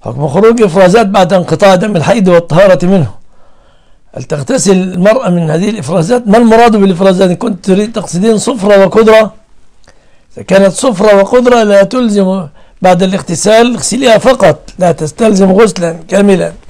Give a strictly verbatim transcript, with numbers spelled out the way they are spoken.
حكم خروج إفرازات بعد انقطاع دم الحيض والطهارة منه. هل تغتسل المرأة من هذه الإفرازات؟ ما المراد بالإفرازات؟ إن كنت تريد تقصدين صفرة وقدرة، إذا كانت صفرة وقدرة لا تلزم بعد الاغتسال اغسليها فقط، لا تستلزم غسلا كاملا.